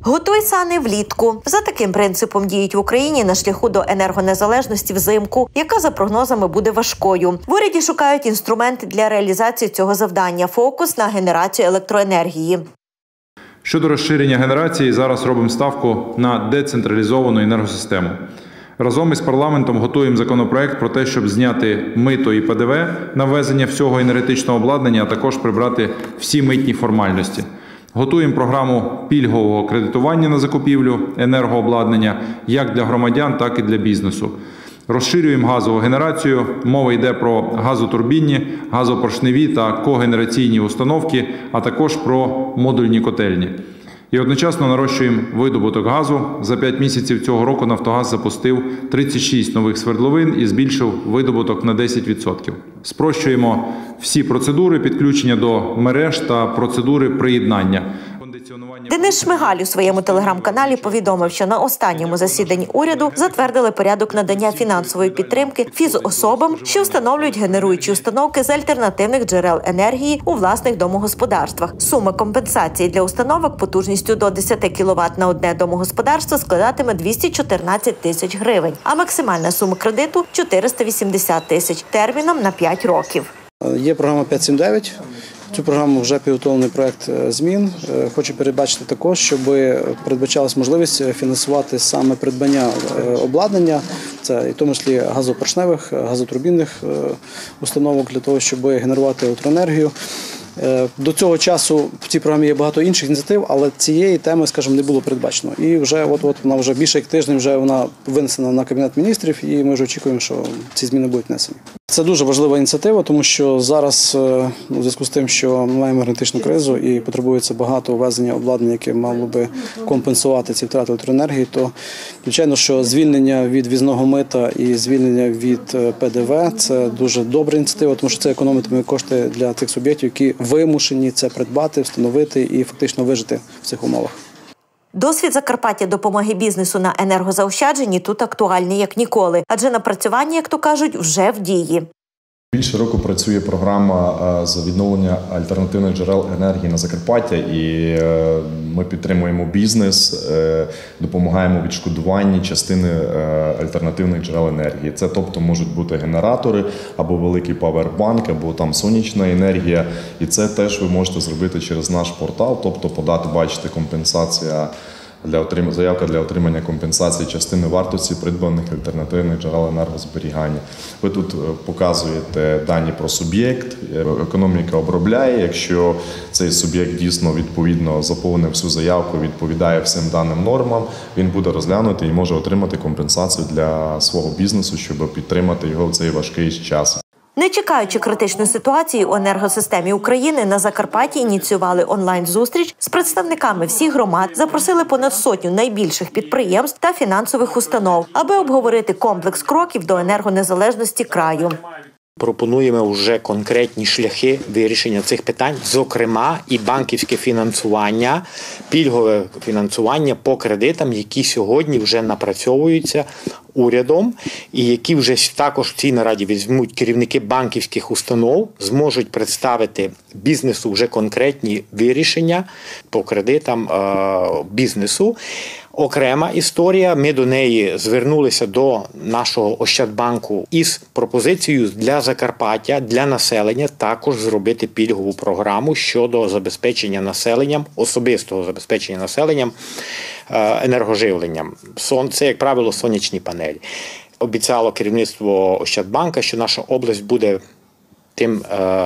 Готуй сани влітку. За таким принципом діють в Україні на шляху до енергонезалежності взимку, яка за прогнозами буде важкою. В уряді шукають інструменти для реалізації цього завдання. Фокус на генерацію електроенергії. Щодо розширення генерації, зараз робимо ставку на децентралізовану енергосистему. Разом із парламентом готуємо законопроект про те, щоб зняти мито і ПДВ на ввезення всього енергетичного обладнання, а також прибрати всі митні формальності. Готуємо програму пільгового кредитування на закупівлю енергообладнання як для громадян, так і для бізнесу. Розширюємо газову генерацію. Мова йде про газотурбінні, газопоршневі та когенераційні установки, а також про модульні котельні. І одночасно нарощуємо видобуток газу. За 5 місяців цього року «Нафтогаз» запустив 36 нових свердловин і збільшив видобуток на 10%. Спрощуємо всі процедури підключення до мереж та процедури приєднання. Денис Шмигаль у своєму телеграм-каналі повідомив, що на останньому засіданні уряду затвердили порядок надання фінансової підтримки фізособам, що встановлюють генеруючі установки з альтернативних джерел енергії у власних домогосподарствах. Сума компенсації для установок потужністю до 10 кВт на одне домогосподарство складатиме 214 тисяч гривень, а максимальна сума кредиту – 480 тисяч, терміном на 5 років. Є програма 5.7.9. Цю програму вже підготовлений проект змін. Хочу передбачити також, щоб передбачалась можливість фінансувати саме придбання обладнання, це і в тому числі газопоршневих, газотурбінних установок для того, щоб генерувати електроенергію. До цього часу в цій програмі є багато інших ініціатив, але цієї теми, скажімо, не було передбачено. І вже вона вже більше як тиждень вже вона винесена на Кабінет міністрів, і ми вже очікуємо, що ці зміни будуть внесені. Це дуже важлива ініціатива, тому що зараз, у зв'язку з тим, що ми маємо енергетичну кризу і потребується багато ввезення обладнання, яке мало би компенсувати ці втрати електроенергії, то, звичайно, що звільнення від ввізного мита і звільнення від ПДВ – це дуже добра ініціатива, тому що це економитиме кошти для тих суб'єктів, які вимушені це придбати, встановити і фактично вижити в цих умовах. Досвід Закарпаття допомоги бізнесу на енергозаощадженні тут актуальний як ніколи, адже напрацювання, як то кажуть, вже в дії. Більше року працює програма з відновлення альтернативних джерел енергії на Закарпаття, і ми підтримуємо бізнес, допомагаємо у відшкодуванні частини альтернативних джерел енергії. Це тобто можуть бути генератори, або великий павербанк, або там сонячна енергія. І це теж ви можете зробити через наш портал, тобто подати, бачите, компенсація, заявка для отримання компенсації частини вартості придбаних альтернативних джерел енергозберігання. Ви тут показуєте дані про суб'єкт, економіка обробляє, якщо цей суб'єкт дійсно відповідно заповнив всю заявку, відповідає всім даним нормам, він буде розглянутий і може отримати компенсацію для свого бізнесу, щоб підтримати його в цей важкий час. Не чекаючи критичної ситуації у енергосистемі України, на Закарпатті ініціювали онлайн-зустріч з представниками всіх громад, запросили понад сотню найбільших підприємств та фінансових установ, аби обговорити комплекс кроків до енергонезалежності краю. Пропонуємо вже конкретні шляхи вирішення цих питань, зокрема і банківське фінансування, пільгове фінансування по кредитам, які сьогодні вже напрацьовуються урядом і які вже також в цій нараді візьмуть керівники банківських установ, зможуть представити бізнесу вже конкретні вирішення по кредитам бізнесу. Окрема історія, ми до неї звернулися до нашого Ощадбанку із пропозицією для Закарпаття, для населення також зробити пільгову програму щодо забезпечення населенням, особистого забезпечення населенням енергоживленням. Це, як правило, сонячні панелі. Обіцяло керівництво Ощадбанка, що наша область буде тим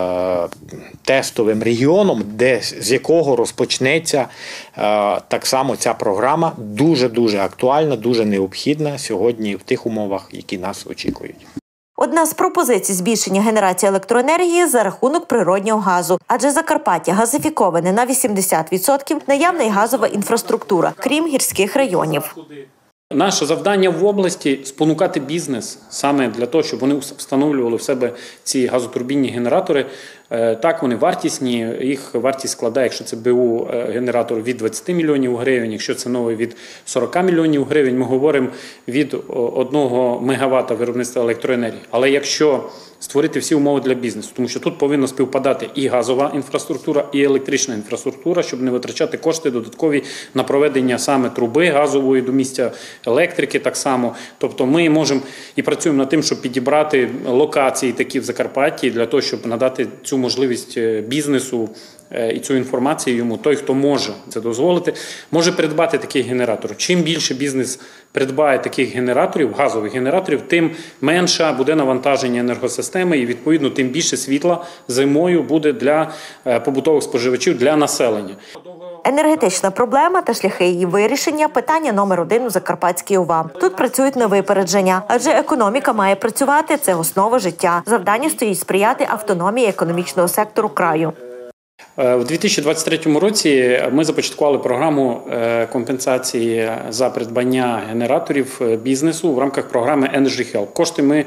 тестовим регіоном, з якого розпочнеться так само ця програма, дуже-дуже актуальна, дуже необхідна сьогодні в тих умовах, які нас очікують. Одна з пропозицій – збільшення генерації електроенергії за рахунок природнього газу. Адже Закарпаття газифіковане на 80%, наявна й газова інфраструктура, крім гірських районів. Наше завдання в області – спонукати бізнес саме для того, щоб вони встановлювали в себе ці газотурбінні генератори Так, вони вартісні, їх вартість складає, якщо це БУ генератор, від 20 мільйонів гривень, якщо це новий, від 40 мільйонів гривень, ми говоримо від 1 МВт виробництва електроенергії. Але якщо створити всі умови для бізнесу, тому що тут повинна співпадати і газова інфраструктура, і електрична інфраструктура, щоб не витрачати кошти додаткові на проведення саме труби газової до місця електрики так само. Тобто ми можемо і працюємо над тим, щоб підібрати локації такі в Закарпатті для того, щоб надати цю можливість бізнесу і цю інформацію йому. Той, хто може це дозволити, може придбати такий генератор. Чим більше бізнес придбає таких генераторів, газових генераторів, тим менше буде навантаження енергосистеми і, відповідно, тим більше світла зимою буде для побутових споживачів, для населення. Енергетична проблема та шляхи її вирішення – питання номер 1 у Закарпатській ОВА. Тут працюють на випередження, адже економіка має працювати – це основа життя. Завдання стоїть сприяти автономії економічного сектору краю. У 2023 році ми започаткували програму компенсації за придбання генераторів бізнесу в рамках програми Energy Help. Кошти ми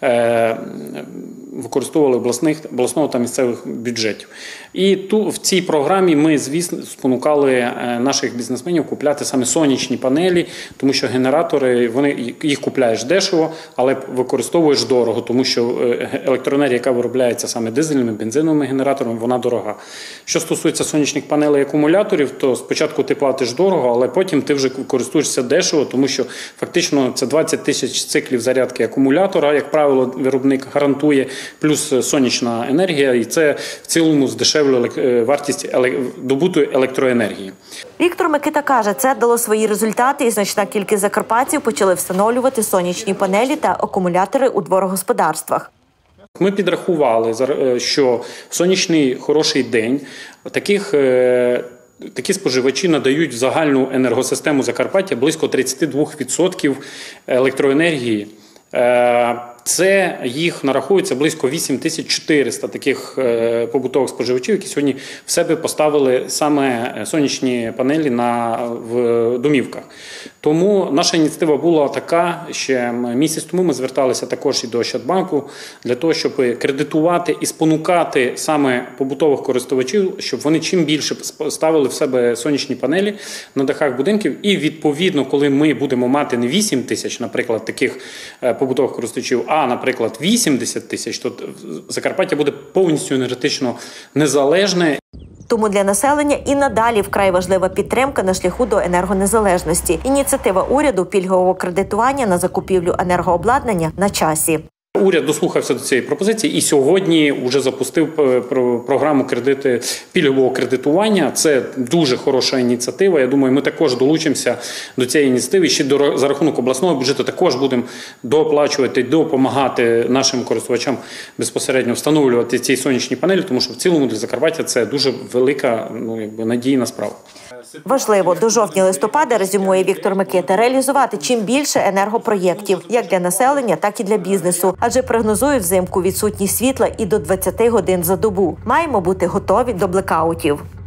використовували обласного та місцевих бюджетів. І в цій програмі ми, звісно, спонукали наших бізнесменів купляти саме сонячні панелі, тому що генератори, їх купляєш дешево, але використовуєш дорого, тому що електроенергія, яка виробляється саме дизельними, бензиновими генераторами, вона дорога. Що стосується сонячних панелей і акумуляторів, то спочатку ти платиш дорого, але потім ти вже користуєшся дешево, тому що фактично це 20 тисяч циклів зарядки акумулятора, як правило, виробник гарантує, плюс сонячна енергія, і це в цілому здешевлює вартість добутої електроенергії. Віктор Микита каже, це дало свої результати, і значна кількість закарпатців почали встановлювати сонячні панелі та акумулятори у дворогосподарствах. Ми підрахували, що в сонячний хороший день такі споживачі надають в загальну енергосистему Закарпаття близько 32% електроенергії. Це їх нарахується близько 8400 таких побутових споживачів, які сьогодні в себе поставили саме сонячні панелі в домівках. Тому наша ініціатива була така, ще місяць тому ми зверталися також і до Ощадбанку для того, щоб кредитувати і спонукати саме побутових користувачів, щоб вони чим більше ставили в себе сонячні панелі на дахах будинків. І відповідно, коли ми будемо мати не 8 тисяч, наприклад, таких побутових користувачів, а, наприклад, 80 тисяч, то Закарпаття буде повністю енергетично незалежне. Тому для населення і надалі вкрай важлива підтримка на шляху до енергонезалежності. Ініціатива уряду пільгового кредитування на закупівлю енергообладнання на часі. Уряд дослухався до цієї пропозиції і сьогодні вже запустив програму пільгового кредитування. Це дуже хороша ініціатива. Я думаю, ми також долучимося до цієї ініціативи. Ще за рахунок обласного бюджету також будемо доплачувати, допомагати нашим користувачам безпосередньо встановлювати ці сонячні панелі, тому що в цілому для Закарпаття це дуже велика, надійна справа. Важливо до жовтня-листопада, резюмує Віктор Микита, реалізувати чим більше енергопроєктів, як для населення, так і для бізнесу. Адже прогнозують взимку відсутність світла і до 20 годин за добу. Маємо бути готові до блекаутів.